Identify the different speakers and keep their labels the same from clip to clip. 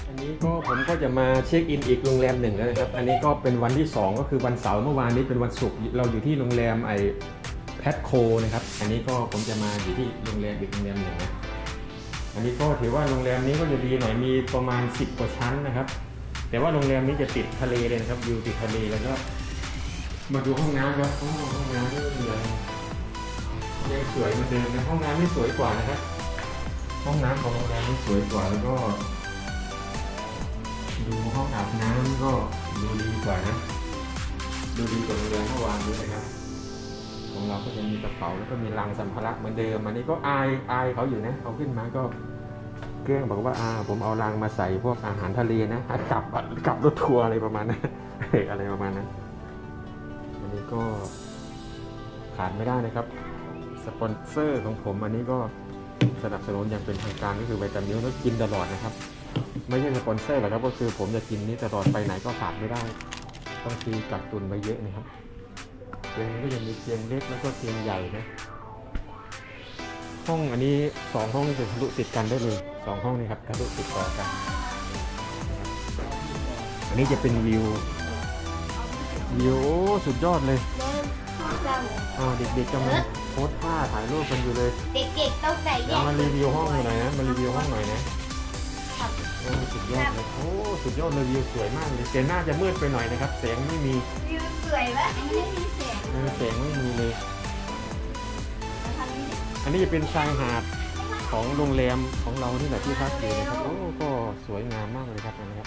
Speaker 1: อันนี้ก็ผมก็จะมาเช็คอินอีกโรงแรมหนึ่งแล้วนะครับอันนี้ก็เป็นวันที่2ก็คือวันเสาร์เมื่อวานนี้เป็นวันศุกร์เราอยู่ที่โรงแรมแพทโคนะครับอันนี้ก็ผมจะมาอยู่ที่โรงแรมอีกโรงแรมหนึ่งนะอันนี้ก็ถือว่าโรงแรมนี้ก็จะดีหน่อยมีประมาณ10กว่าชั้นนะครับแต่ว่าโรงแรมนี้จะติดทะเลเลยนะครับวิวติดทะเลแล้วก็มาดูห้องน้ำครับห้องน้ำนี่ยังสวยเหมือนเดิมนะห้องน้ำนี่สวยกว่านะครับห้องน้ำของโรงแรมนี่สวยกว่าแล้วก็ดูห้องอาบน้ำก็ดูดีกว่านะดูดีกว่าโรงแรมเมื่อวานด้วยนะครับของเราก็จะมีกระเป๋าแล้วก็มีลังสัมภาระเหมือนเดิมอันนี้ก็อายเขาอยู่นะเขาขึ้นมาก็เกลี้ยงบอกว่าผมเอาลังมาใส่พวกอาหารทะเลนะกลับรถทัวร์อะไรประมาณนั้นอะไรประมาณนั้นอันนี้ก็ขาดไม่ได้นะครับสปอนเซอร์ของผมอันนี้ก็สนับสนุนอย่างเป็นทางการก็คือไวตามิลแล้วกินตลอดนะครับไม่ใช่สปอนเซอร์หรอกครับก็คือผมจะกินนี้ตลอดไปไหนก็ขาดไม่ได้ต้องซื้อกักตุนไว้เยอะนะครับเตียงนี้ก็ยังมีเตียงเล็กแล้วก็เตียงใหญ่นะห้องอันนี้2ห้องจะทะลุติดกันได้เลย2ห้องนี่ครับทะลุติดต่อกันอันนี้จะเป็นวิวสุดยอดเลยเด็กๆกำลังโพสท่าถ่ายรูปกันอยู่เลย
Speaker 2: เด็กๆต้องใส่แยก
Speaker 1: มารีวิวห้องหน่อยนะมารีวิวห้องหน่อยนะสุดยอดเลยสุดยอดเลยวิวสวยมากเลยแต่น่าจะมืดไปหน่อยนะครับแสงไม่มี
Speaker 2: วิวสวยปะไม่มีแสง
Speaker 1: ไม่มีเลยอันนี้จะเป็นชายหาดของโรงแรมของเราที่ไหนที่พักอยู่นะครับก็สวยงามมากเลยครับนะครับ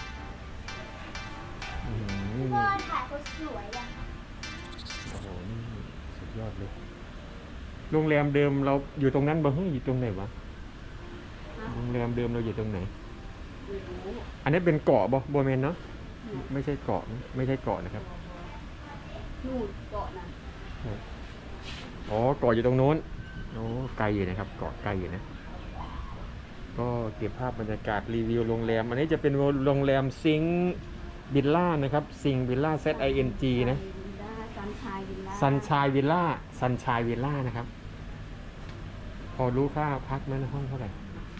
Speaker 2: พ่อถ่ายเขาสวยอ่ะ
Speaker 1: โอ้โหนี่สุดยอดเลยโรงแรมเดิมเราอยู่ตรงนั้นบ้างอยู่ตรงไหนวะโรงแรมเดิมเราอยู่ตรงไหนอันนี้เป็นเกาะบ่เมนเนาะไม่ใช่เกาะนะครับ
Speaker 2: นู่นเกาะนะ
Speaker 1: เกาะอยู่ตรงโน้นไกลอยู่นะครับเกาะไกลอยู่นะก็เก็บภาพบรรยากาศรีวิวโรงแรมอันนี้จะเป็นโรงแรมซิงวิลล่านะครับซิงวิลล่า ZING นะซันชายวิลล่านะครับพอรู้ค่าพักไหมนะห้องเท่าไหร่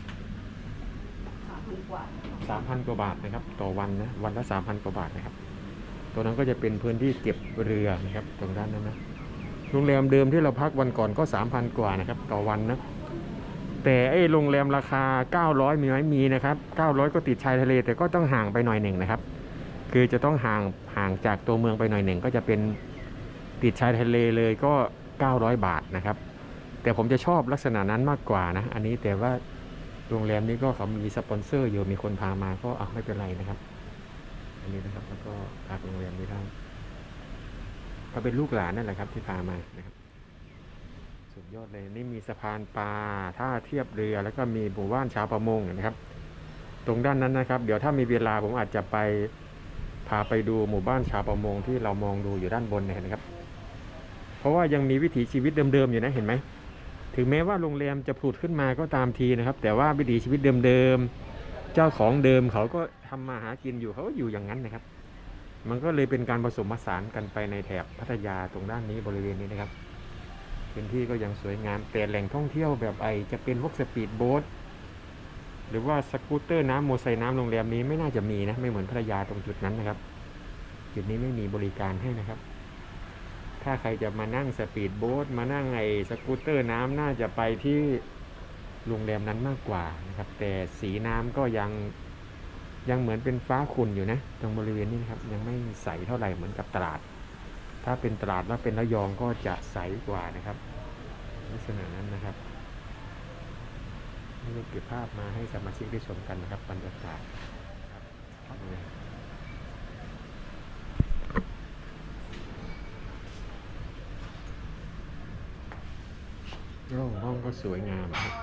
Speaker 1: 3,000 กว่าบาทนะครับต่อวันนะวันละ 3,000 กว่าบาทนะครับตัวนั้นก็จะเป็นพื้นที่เก็บเรือนะครับตรงด้านนั้นนะโรงแรมเดิมที่เราพักวันก่อนก็ 3,000 กว่านะครับต่อวันนะแต่โรงแรมราคา900มีไหมมีนะครับ900ก็ติดชายทะเลแต่ก็ต้องห่างไปหน่อยหนึ่งนะครับคือจะต้องห่างจากตัวเมืองไปหน่อยหนึ่งก็จะเป็นติดชายทะเลเลยก็900 บาทนะครับแต่ผมจะชอบลักษณะนั้นมากกว่านะอันนี้แต่ว่าโรงแรมนี้ก็เขามีสปอนเซอร์อยู่มีคนพามาก็ไม่เป็นไรนะครับอันนี้นะครับแล้วก็พักโรงแรมนี้ได้ก็เป็นลูกหลานนั่นแหละครับที่พามานะครับสุดยอดเลยนี่มีสะพานปลาท่าเทียบเรือแล้วก็มีหมู่บ้านชาวประมงนะครับตรงด้านนั้นนะครับเดี๋ยวถ้ามีเวลาผมอาจจะพาไปดูหมู่บ้านชาวประมงที่เรามองดูอยู่ด้านบนเนี่ยนะครับเพราะว่ายังมีวิถีชีวิตเดิมๆอยู่นะเห็นไหมถึงแม้ว่าโรงแรมจะผุดขึ้นมาก็ตามทีนะครับแต่ว่าวิถีชีวิตเดิมๆเจ้าของเดิมเขาก็ทำมาหากินอยู่เขาก็อยู่อย่างนั้นนะครับมันก็เลยเป็นการผสมผสานกันไปในแถบพัทยาตรงด้านนี้บริเวณนี้นะครับพื้นที่ก็ยังสวยงามแต่แหล่งท่องเที่ยวแบบจะเป็นพวกสปีดโบ๊ทหรือว่าสกูตเตอร์น้ำโมไซค์น้ำโรงแรมนี้ไม่น่าจะมีนะไม่เหมือนพัทยาตรงจุดนั้นนะครับจุดนี้ไม่มีบริการให้นะครับถ้าใครจะมานั่งสปีดโบ๊ทมานั่งสกูตเตอร์น้ำน่าจะไปที่โรงแรมนั้นมากกว่านะครับแต่สีน้ำก็ยังเหมือนเป็นฟ้าขุ่นอยู่นะตรงบริเวณนี้นะครับยังไม่ใสเท่าไหร่เหมือนกับตลาดถ้าเป็นตลาดว่าเป็นระยองก็จะใสกว่านะครับลักษณะนั้นนะครับนี่เก็บภาพมาให้สมาชิกได้ชมกันนะครับบรรยากาศห้องก็สวยงามครับ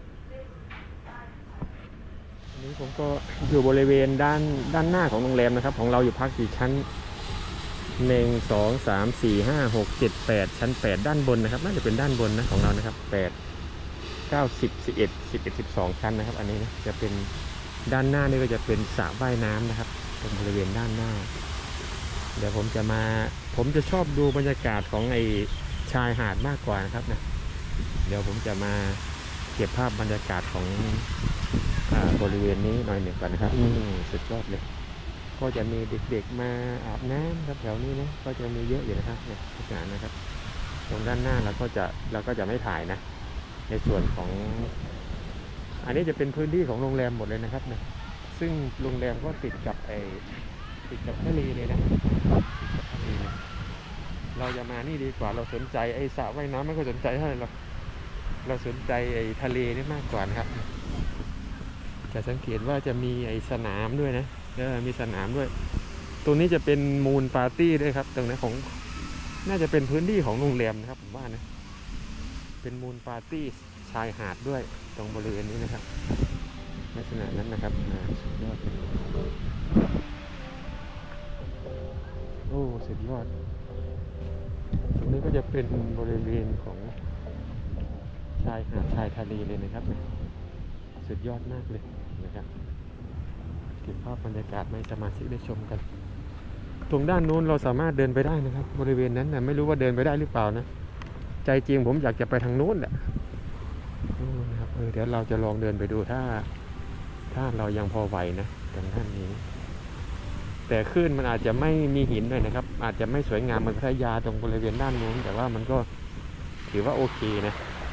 Speaker 1: อันนี้ผมก็อยู่บริเวณด้านหน้าของโรงแรมนะครับของเราอยู่พักกี่ชั้น1 2 3 4 5 6 7 8ชั้น8ด้านบนนะครับน่าจะเป็นด้านบนนะของเรานะครับ8 9 10 11 12ชั้นนะครับอันนี้นะจะเป็นด้านหน้านี่ก็จะเป็นสระว่ายน้ำนะครับตรงบริเวณด้านหน้าเดี๋ยวผมจะชอบดูบรรยากาศของชายหาดมากกว่านะครับนะเดี๋ยวผมจะมาเก็บภาพบรรยากาศของบริเวณนี้หน่อยหนึ่งก่อนนะครับสุดยอดเลยก็จะมีเด็กๆมาอาบน้ำครับแถวนี้นะก็จะมีเยอะอยู่นะครับเนี่ยทุกอย่างนะครับตรงด้านหน้าเราก็จะไม่ถ่ายนะในส่วนของอันนี้จะเป็นพื้นที่ของโรงแรมหมดเลยนะครับเนี่ยซึ่งโรงแรมก็ติดกับทะเลเลยนะติดกับทะเลเลยเราจะมานี่ดีกว่าเราสนใจไอ้สระว่ายน้ำไม่ค่อยสนใจเท่าไหร่หรอกเราสนใจไอ้ทะเลนี่มากกว่านะครับจะสังเกตว่าจะมีไอ้สนามด้วยนะมีสนามด้วยตรงนี้จะเป็นมูลปาร์ตี้ด้วยครับตรงนี้ของน่าจะเป็นพื้นที่ของโรงแรมนะครับผมว่านะเป็นมูลปาร์ตี้ชายหาดด้วยตรงบริเวณนี้นะครับลักษณะนั้นนะครับสุดยอดโอ้สุดยอดตรงนี้ก็จะเป็นบริเวณของชายหาดชายทะเลเลยนะครับสุดยอดมากเลยนะครับเก็บภาพบรรยากาศให้สมาชิกได้ชมกันตรงด้านนู้นเราสามารถเดินไปได้นะครับบริเวณนั้นนะไม่รู้ว่าเดินไปได้หรือเปล่านะใจจริงผมอยากจะไปทางนู้นแหละนะครับเดี๋ยวเราจะลองเดินไปดูถ้าเรายังพอไหวนะตรงด้านนี้แต่คลื่นมันอาจจะไม่มีหินด้วยนะครับอาจจะไม่สวยงามเหมือนพัทยาตรงบริเวณด้านนู้นแต่ว่ามันก็ถือว่าโอเคนะ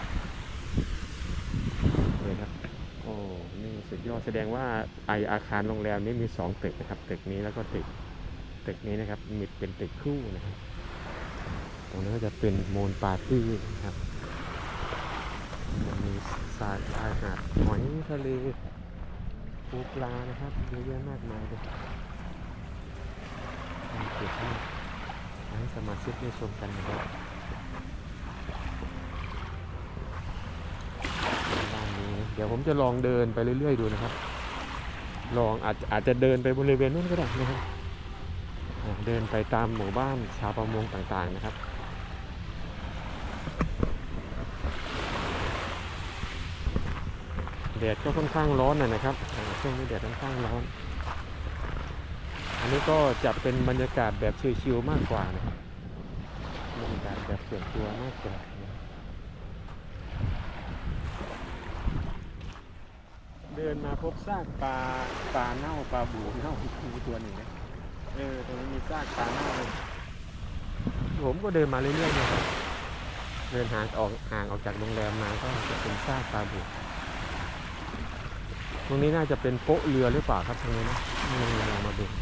Speaker 1: เลยครับโอ้นี่สุดยอดแสดงว่าอาคารโรงแรมนี้มี2ตึกนะครับตึกนี้แล้วก็ตึกนี้นะครับมีเป็นตึกคู่นะครับตรงนี้ก็จะเป็นโมนปาร์ตี้นะครับมีชายหาดหอยทะเลปูปลานะครับเยอะแยะมากมายเลยเก็บให้สมาชิกได้ชมกันนะครับด้านนี้เดี๋ยวผมจะลองเดินไปเรื่อยๆดูนะครับลองอาจจะเดินไปบริเวณนู้นก็ได้นะครับเดินไปตามหมู่บ้านชาวประมงต่างๆนะครับแดดก็ค่อนข้างร้อนนะครับช่วงนี้แดดค่อนข้างร้อนอันนี้ก็จะเป็นบรรยากาศแบบชิลๆมากกว่านะครับบรรยากาศแบบส่วนตัวมากกว่าเดินมาพบซากปลาเน่าปลาบูเน่ามีตัวหนึ่งนะตรงนี้มีซากปลาเน่าเลยผมก็เดินมาเรื่อยๆนะครับเดินห่างออกจากโรงแรมมาก็จะเป็นซากปลาบูตรงนี้น่าจะเป็นโป๊ะเรือหรือเปล่าครับตรงนี้นะลองมาดู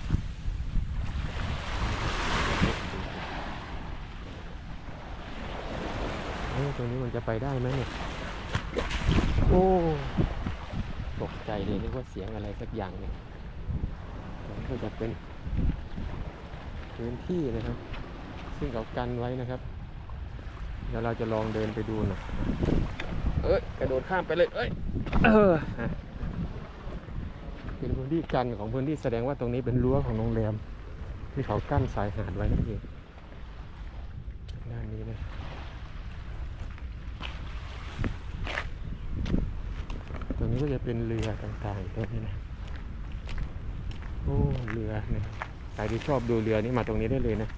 Speaker 1: ตรงนี้มันจะไปได้ไหมเนี่ยโอ้ตกใจเลยนึกว่าเสียงอะไรสักอย่างเนี่ยมันก็จะเป็นพื้นที่นะครับซึ่งเขากันไว้นะครับเดี๋ยวเราจะลองเดินไปดูหน่อยกระโดดข้ามไปเลยเป็นพื้นที่กันของพื้นที่แสดงว่าตรงนี้เป็นรั้วของโรงแรมที่เขากั้นสายหาดไว้นั่นเองด้านนี้นะตรงนี้ก็จะเป็นเรือต่างๆตรงนี้นะโอ้เรือเนี่ยใครที่ชอบดูเรือนี่มาตรงนี้ได้เลยนะ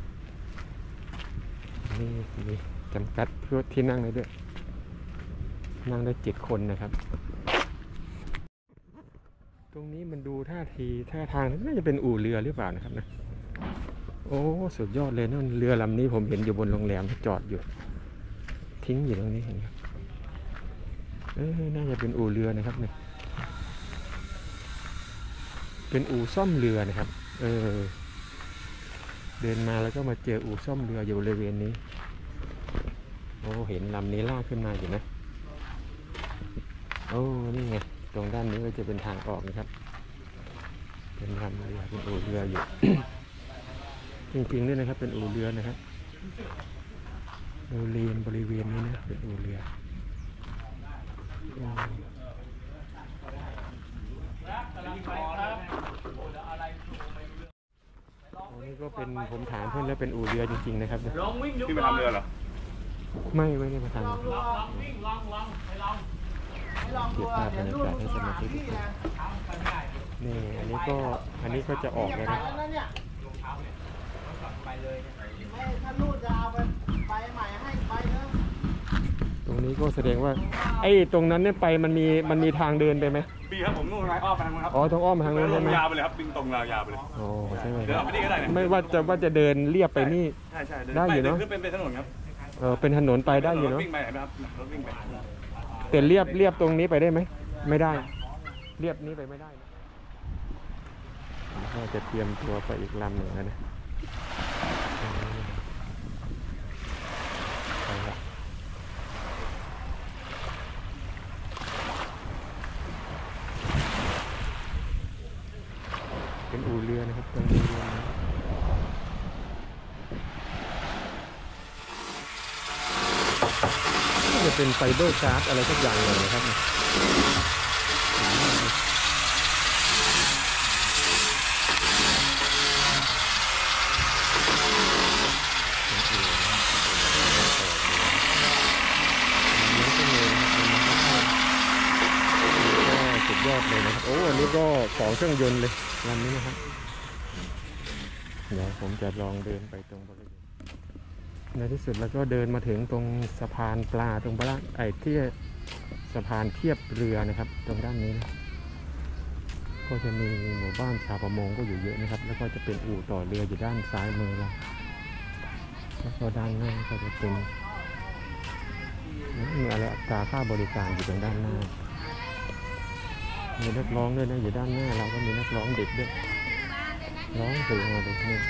Speaker 1: นี่มีจำกัดเพื่อที่นั่งได้ด้วยนั่งได้7 คนนะครับตรงนี้มันดูท่าทางน่าจะเป็นอู่เรือหรือเปล่านะครับนะโอ้สุดยอดเลยนั่นเรือลำนี้ผมเห็นอยู่บนโรงแรมจอดอยู่ทิ้งอยู่ตรงนี้เห็นครับน่าจะเป็นอู่เรือนะครับเนี่ยเป็นอู่ซ่อมเรือนะครับเดินมาแล้วก็มาเจออู่ซ่อมเรืออยู่บริเวณนี้โอ้เห็นลำนี้ลากขึ้นมาอยู่นะโอ้นี่ไงตรงด้านนี้ก็จะเป็นทางออกนะครับเป็นลำเรือเป็นอู่เรืออยู่ จริงๆด้วยนะครับเป็นอู่เรือนะครับบริเวณนี้นะเป็นอู่เรือนี่ก็เป็นผมถามเพื่อนแล้วเป็นอู่เรือจริงๆนะครับ
Speaker 3: พี่ไปทำเรือเหรอ
Speaker 1: ไม่ได้มาทำเก็บภาพบรรยากาศให้สมาชิกนี่อันนี้ก็จะออกเลยนะตรงนี้ก็แสดงว่าไอ้ตรงนั้นเนี่ยไปมันมีทางเดินไปไหม
Speaker 3: ปีครับผมนู่นไงอ้อมไปทางนู้นครับ
Speaker 1: อ๋อต้องอ้อมมาทางนู้น
Speaker 3: ล
Speaker 1: ใช่
Speaker 3: ง
Speaker 1: ไหม
Speaker 3: ยาวไปเลยครับวิ่งตรงยาวไปเลย
Speaker 1: โอ้ใช่ไหม
Speaker 3: เดินออกไปนี่ก็ได้นะ
Speaker 1: ไม่ว่าจะเดินเรียบไปนี่
Speaker 3: ใช่ใช่
Speaker 1: ได้อยู่เนอะ
Speaker 3: ขึ้นเป็นถนนครับ
Speaker 1: เป็นถนนไปได้อยู่เนาะ
Speaker 3: รถวิ่งไปนะครับรถวิ่งไป
Speaker 1: แต่เรียบตรงนี้ไปได้ไหมไม่ได้ เรียบนี้ไปไม่ได้นะก็จะเตรียมตัวไปอีกลำหนึ่งแล้วนะไปละเป็นอู่เรือนะครับตรงนี้เรือนะน่าจะเป็นไฟเบอร์การ์ดอะไรสักอย่างเลยนะครับสุดยอดเลยนะครับโอ้อันนี้ก็ของเครื่องยนต์เลยลำนี้นะครับเดี๋ยวผมจะลองเดินไปตรงบริเวณในที่สุดแล้วก็เดินมาถึงตรงสะพานปลาตรงที่สะพานเทียบเรือนะครับตรงด้านนี้นะก็จะมีหมู่บ้านชาวประมงก็อยู่เยอะนะครับแล้วก็จะเป็นอู่ต่อเรืออยู่ด้านซ้ายมือเราแล้วก็ด้านหน้าก็จะเป็นมีอะไรอัตราค่าบริการอยู่ตรงด้านหน้ามีนักร้องด้วยนะอยู่ด้านหน้าเราก็มีนักร้องเด็กด้วยร้องเพลงมาเลยนี่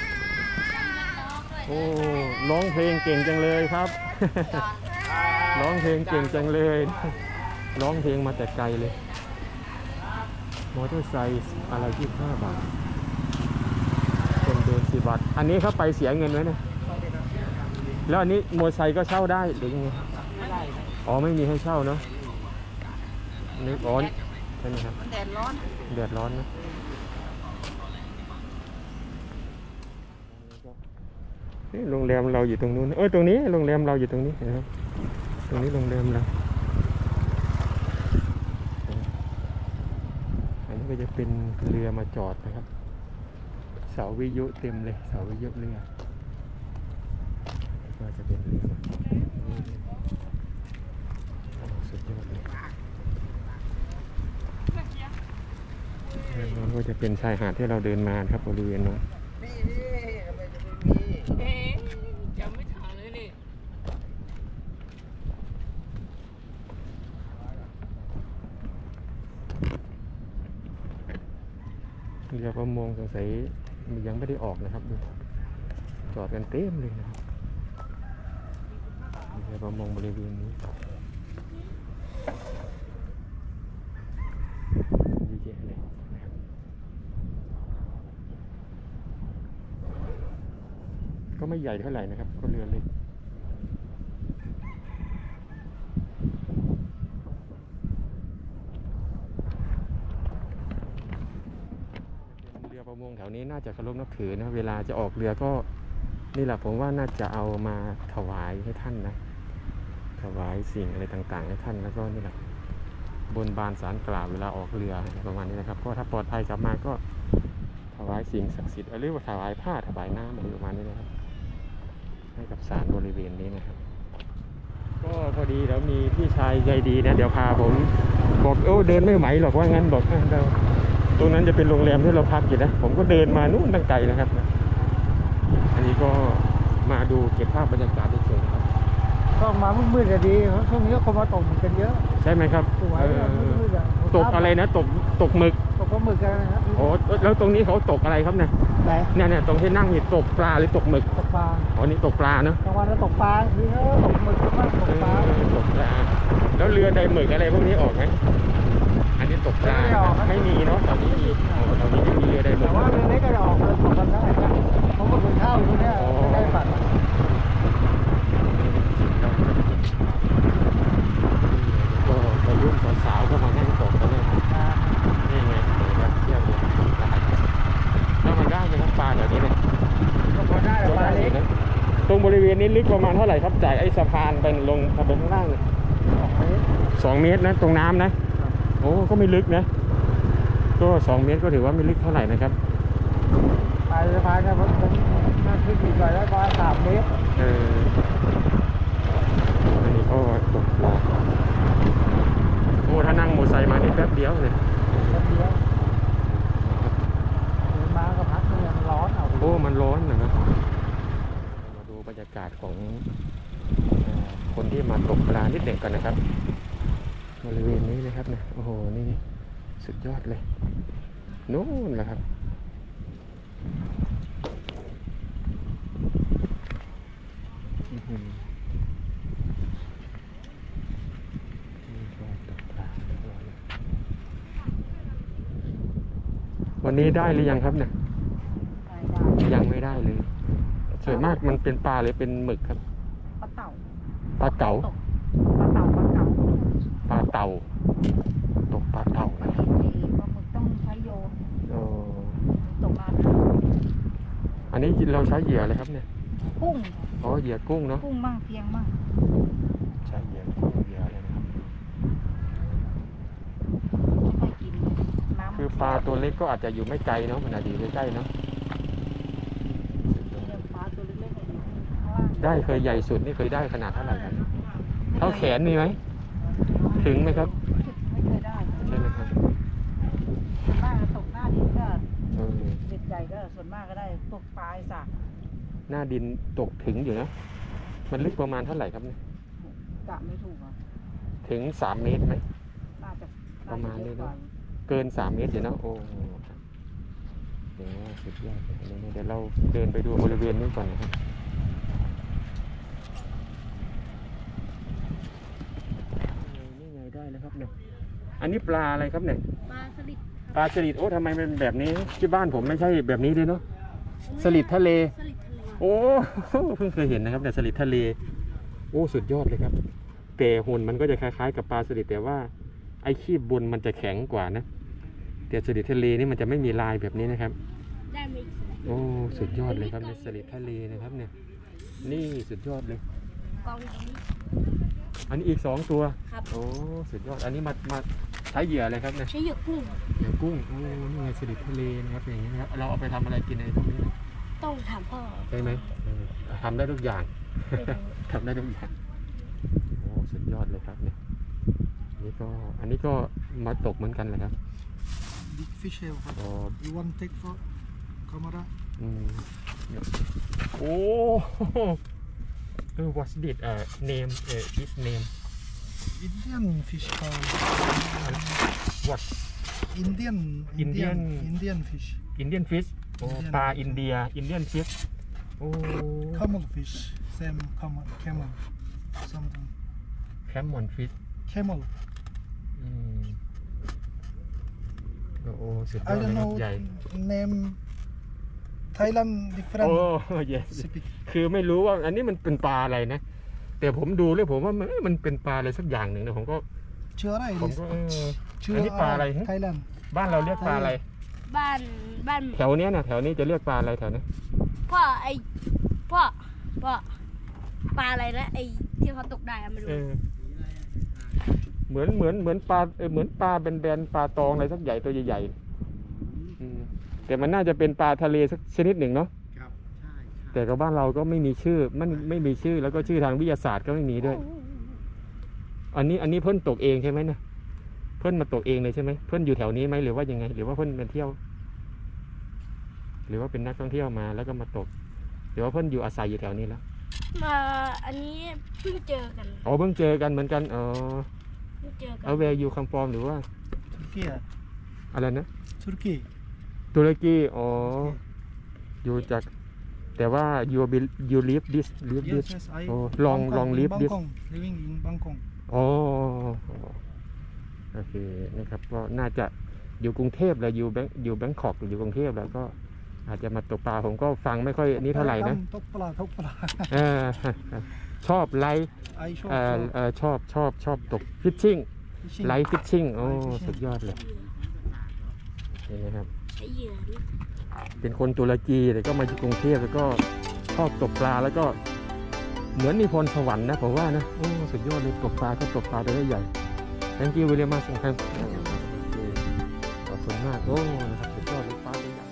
Speaker 1: โอ้ร้องเพลงเก่งจังเลยครับ ร้องเพลงเก่งจังเลยร้องเพลงมาแต่ไกลเลยมอเตอร์ไซค์อะไร25 บาทคนเดิน10 บาทอันนี้เขาไปเสียเงินไว้นะแล้วอันนี้มอเตอร์ไซค์ก็เช่าได้หรือยังไงอ๋อไม่มีให้เช่าเนาะนึกอ๋อใช่ไหมครับแดดร้อนนะโรงแรมเราอยู่ตรงนู้นตรงนี้โรงแรมเราอยู่ตรงนี้นะครับตรงนี้โรงแรมเราอันนี้ก็จะเป็นเรือมาจอดนะครับเสาวิทยุเต็มเลยเสาวิทยุเรือก็จะเป็นเรือมาจอดสุดยอดเลยนั่นก็จะเป็นชายหาดที่เราเดินมาครับบริเวณนั้น
Speaker 4: ยังไม่ถ่ายเลยนี่
Speaker 1: เรือประมงสงสัยยังไม่ได้ออกนะครับดูจอดกันเต็มเลยนะครับเรือประมงบริเวณนี้เยอะแยะเลยนะครับก็ไม่ใหญ่เท่าไหร่นะครับก็เรือเล็กเรือประมงแถวนี้น่าจะเคารพนับถือนะเวลาจะออกเรือก็นี่แหละผมว่าน่าจะเอามาถวายให้ท่านนะถวายสิ่งอะไรต่างๆให้ท่านแล้วก็นี่แหละบนบานศาลกล่าวเวลาออกเรือประมาณนี้นะครับก็ถ้าปลอดภัยกลับมาก็ถวายสิ่งศักดิ์สิทธิ์หรือว่าถวายผ้าถวายน้ำอะไรประมาณนี้นะครับให้กับศาลบริเวณนี้นะครับก็พอดีแล้วมีพี่ชายใจดีนะเดี๋ยวพาผมบอกเดินไม่ไหวหรอกว่างั้นบอกเราตรงนั้นจะเป็นโรงแรมที่เราพักอยู่นะผมก็เดินมานู่นตั้งไกลนะครับอันนี้ก็มาดูเก็บภาพบรรยากาศเฉยๆครับ
Speaker 4: ก็มามืดๆก็ดีเพราะช่วงนี้คนมาตกหมึกกันเยอะ
Speaker 1: ใช่ไหมครับ
Speaker 4: สวยมืดๆอ่ะ
Speaker 1: ตกอะไรนะตกหมึก
Speaker 4: ตกปลาหมึกกันนะครับ
Speaker 1: โอ้แล้วตรงนี้เขาตกอะไรครับเนี่ย
Speaker 4: ไหน
Speaker 1: เนี่ยตรงที่นั่งนี่ตกปลาหรือตกหมึก
Speaker 4: ตกปลา
Speaker 1: อ๋อนี่ตกปลาเนาะ
Speaker 4: กลางวันก็ตกปลาทีนี้ตกหมึกบ้างตกปลา
Speaker 1: ตกปลาแล้วเรือใดหมึกอะไรพวกนี้ออกไหมอันนี้ตกปลาไม่มีเนาะตอนนี้มีตอนนี้ไม่มีเรือใดหมึ
Speaker 4: แต่
Speaker 1: ก
Speaker 4: ว่าเรือเล็กก็จะออกเลยตกกันได้นะเพราะว่าคนเข้าอยู่เนี่ยได้ฝัน
Speaker 1: ก็วัยรุ่นสาวๆก็มานั่งตกกันเลยนี่ไงมาเที่ยวเลยแล้วมันได้ไหมครับปลาแบบนี้เนี่ย
Speaker 4: ก็พอได้ปลาเล็ก
Speaker 1: ตรงบริเวณนี้ลึกประมาณเท่าไหร่ครับจากไอ้สะพานไปลงไปข้างล่างเนี่ย2 เมตรนะตรงน้ำนะโอ้ก็ไม่ลึกนะก็2 เมตรก็ถือว่าไม่ลึกเท่าไหร่นะครับ
Speaker 4: ปลายสะพานเนี่ยผมน่าขึ้นอีกหน่อยแล้วประมาณ3 เมตร
Speaker 1: อันนี้ก็ตกปลาโอ้ถ้านั่งมอเตอร์ไซค์มานี่แป๊บเดียวเลย
Speaker 4: แป๊บเดียวเดินมาก็พักนึงมันร้อนเอา
Speaker 1: โอ้มันร้อนนะครับมาดูบรรยากาศของคนที่มาตกปลานิดเด็กกันนะครับบริเวณนี้นะครับเนี่ยโอ้โหนี่สุดยอดเลยนู่นแหละครับอื้อหือนี่ก็ตกปลาเรียบร้อยแล้ววันนี้ได้หรือยังครับเนี่ยยังไม่ได้เลยส่วนมากมันเป็นปลาหรือเป็นหมึกครับ
Speaker 5: ปลาเต่า
Speaker 1: ปลาเก๋า
Speaker 5: ตกปลาเต่าปลาเก๋า
Speaker 1: ปลาเต่าตกปลาเต่า
Speaker 5: ปลา
Speaker 1: นะ
Speaker 5: หมึกต้องใช้โยน
Speaker 1: โอ้
Speaker 5: ตกนาน
Speaker 1: อันนี้เราใช้เหยื่ออะไรครับเนี่ย
Speaker 5: กุ้ง
Speaker 1: อ๋อเหยื่อกุ้งเนาะ
Speaker 5: กุ้งมั่งเพียงมั่ง
Speaker 1: ใช้เหยื่อกุ้งเหยื่ออะไรนะครับ
Speaker 5: ไม่ค่อยกินน้ำ
Speaker 1: คือปลาตัวเล็กก็อาจจะอยู่ไม่ไกลเนาะมันอาจจะอยู่ใกล้ๆเนาะ
Speaker 5: ปลาตัวเล็กๆอยู่ข้างล่าง
Speaker 1: ได้เคยใหญ่สุดนี่เคยได้ขนาดเท่าไหร่ครับเท่าแขนมีไหมถึงไหมครับ
Speaker 5: ไม่เคยได้
Speaker 1: ใช่ไหมครับ
Speaker 5: ส่วนมากตกหน้าดินก็
Speaker 1: เออ
Speaker 5: เด็ดใหญ่ก็ส่วนมากก็ได้ตกปลายสาก
Speaker 1: หน้าดินตกถึงอยู่นะมันลึกประมาณเท่าไหร่ครับเนี่ย
Speaker 5: กะไม่ถูกอ่ะ
Speaker 1: ถึง3 เมตรไหม
Speaker 5: น่าจะ
Speaker 1: ประมาณนี้
Speaker 5: เย
Speaker 1: เน
Speaker 5: อะ
Speaker 1: อะ เกิน3 เมตรอยู่นะโอ้ครับเดี๋ยวสุดยอดเลยเดี๋ยวเราเดินไปดูบริเวณนี้ก่อนนะครับนี่ไงได้แล้วครับเนี่ยอันนี้ปลาอะไรครับเนี่ย
Speaker 2: ปลาสลิด
Speaker 1: ปลาสลิดโอ้ทำไมเป็นแบบนี้ที่บ้านผมไม่ใช่แบบนี้เลยเนาะสลิดทะเล
Speaker 2: สลิดทะเล
Speaker 1: โอ้ เพิ่งเคยเห็นนะครับแต่สลิดทะเลโอ้สุดยอดเลยครับแต่หุ่นมันก็จะคล้ายๆกับปลาสลิดแต่ว่าไอ้ขี้บนมันจะแข็งกว่านะแต่สลิดทะเลนี่มันจะไม่มีลายแบบนี้นะครับ
Speaker 2: ได้ไหม
Speaker 1: โอ้สุดยอดเลยครับในสลิดทะเลนะครับเนี่ยนี่สุดยอดเลย
Speaker 2: กองนี้
Speaker 1: อันนี้อีก2 ตัว
Speaker 2: ครับ
Speaker 1: โอ้สุดยอดอันนี้มาใช้เหยื่ออะไรครับเนี่ย
Speaker 2: ใช้เหยื่อกุ้ง
Speaker 1: เหยื่อกุ้งโอ้นี่ไงสลิดทะเลนะครับอย่างนี้นะครับเราเอาไปทำอะไรกินในพวกนี้
Speaker 2: ต้องถามพ่อ
Speaker 1: ใช่ไหมทำได้ทุกอย่าง ทำได้ทุกอย่างโอ้สุดยอดเลยครับเนี่ยอันนี้ก็มาตกเหมือนกันเลยครับ
Speaker 4: บิ๊กฟิชเชลครับ
Speaker 1: อ๋อ
Speaker 4: you want take for camera
Speaker 1: อืมโอ้ what's this name this name
Speaker 4: Indian fish called
Speaker 1: what
Speaker 4: Indian
Speaker 1: Indian
Speaker 4: fish
Speaker 1: Indian fish โอ้
Speaker 4: Indian
Speaker 1: ปลาอินเดีย Indian fish โอ้
Speaker 4: camel fish same camel something
Speaker 1: Salmon fish
Speaker 4: camel
Speaker 1: อืมโอ้สุดยอ
Speaker 4: I
Speaker 1: ดเลย
Speaker 4: don't
Speaker 1: ครับ
Speaker 4: know
Speaker 1: ใหญ่
Speaker 4: name Thailand different
Speaker 1: โอ้ yes
Speaker 4: speak
Speaker 1: คือไม่รู้ว่าอันนี้มันเป็นปลาอะไรนะ แต่ผมดูแล้วผมว่ามันเป็นปลาอะไรสักอย่างหนึ่งนะผมก็
Speaker 4: ชื่ออะไร
Speaker 1: ผมก็
Speaker 4: ชื่อ
Speaker 1: อันนี้ปลาอะไรฮะ
Speaker 4: Thailand
Speaker 1: บ้านเราเรียกปลาอะไร
Speaker 2: บ้าน
Speaker 1: แถวเนี้ยนะแถวนี้จะเรียกปลาอะไรแถวนี้
Speaker 2: พ่อพ่อปลาอะไรนะไอที่เขาตกได้อะมาดู
Speaker 1: เหมือนปลาเหมือนปลาแบนๆปลาตองอะไรสักใหญ่ตัวใหญ่ๆแต่มันน่าจะเป็นปลาทะเลสักชนิดหนึ่งเนาะ
Speaker 4: ครับใช่
Speaker 1: แต่กับบ้านเราก็ไม่มีชื่อมันไม่มีชื่อแล้วก็ชื่อทางวิทยาศาสตร์ก็ไม่มีด้วย อันนี้เพิ่นตกเองใช่ไหมเนี่ยเพิ่นมาตกเองเลยใช่ไหมเพิ่นอยู่แถวนี้ไหมหรือว่ายังไง หรือว่าเพิ่นเป็นเที่ยว หรือว่าเป็นนักท่องเที่ยวมาแล้วก็มาตกหรือว่าเพิ่นอยู่อาศัยอยู่แถวนี้แล้ว
Speaker 2: มาอันนี้เพิ่งเจอกัน
Speaker 1: อ๋อเพิ่งเจอกันเหมือนกันอ๋อ
Speaker 2: เพิ่งเจอกัน
Speaker 1: เอาแวร์ยูคัมฟอร์มหรือว่า
Speaker 4: ตุรกี
Speaker 1: อะไรนะ
Speaker 4: ตุรกี
Speaker 1: ตุรกีอ๋ออยู่จากแต่ว่า you live this
Speaker 4: yes yes I
Speaker 1: โอ้ลอง live this
Speaker 4: Bangkok living in Bangkok
Speaker 1: อ๋อโอเคนะครับก็น่าจะอยู่กรุงเทพแล้วอยู่แบงคอกหรืออยู่กรุงเทพแล้วก็อาจจะมาตกปลาผมก็ฟังไม่ค่อยนี้เท่าไหร่นะ
Speaker 4: ตกปลา
Speaker 1: เออชอบไลฟ์
Speaker 4: I shop
Speaker 1: ชอบตกฟิชชิ่ง
Speaker 4: fishing
Speaker 1: ไลฟ์ฟิชชิ่งโอ้
Speaker 4: Live fishing
Speaker 1: สุดยอดเลยนี่นะครับ
Speaker 2: ใช้เหยื่อนี่
Speaker 1: เป็นคนตุรกีแต่ก็มาอยู่กรุงเทพแล้วก็ชอบตกปลาแล้วก็เหมือนมีพรสวรรค์นะผมว่านะโอ้สุดยอดเลยตกปลาก็ตกปลาตัวได้ใหญ่ thank you very much ครับขอบคุณมากโอ้นะครับสุดยอดเลยปลาตัวใหญ่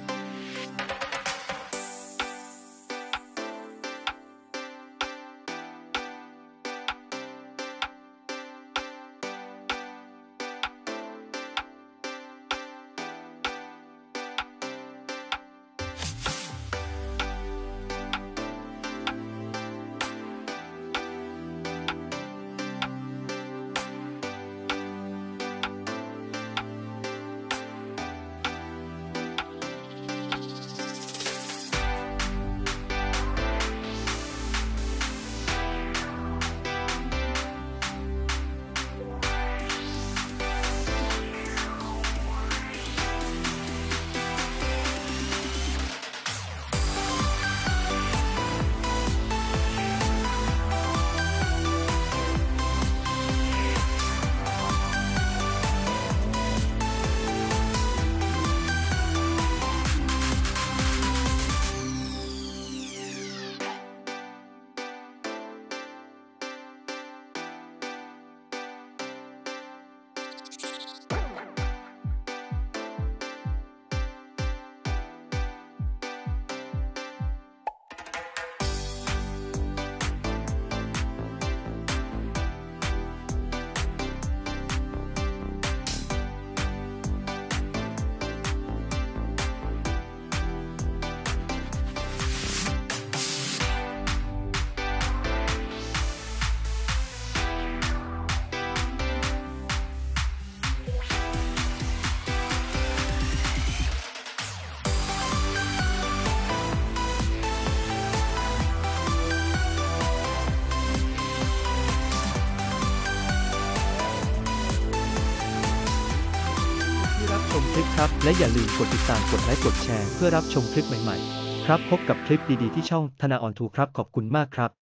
Speaker 6: คลิปครับ และอย่าลืมกดติดตามกดไลค์กดแชร์เพื่อรับชมคลิปใหม่ๆครับพบกับคลิปดีๆที่ช่องธนาออนทูครับขอบคุณมากครับ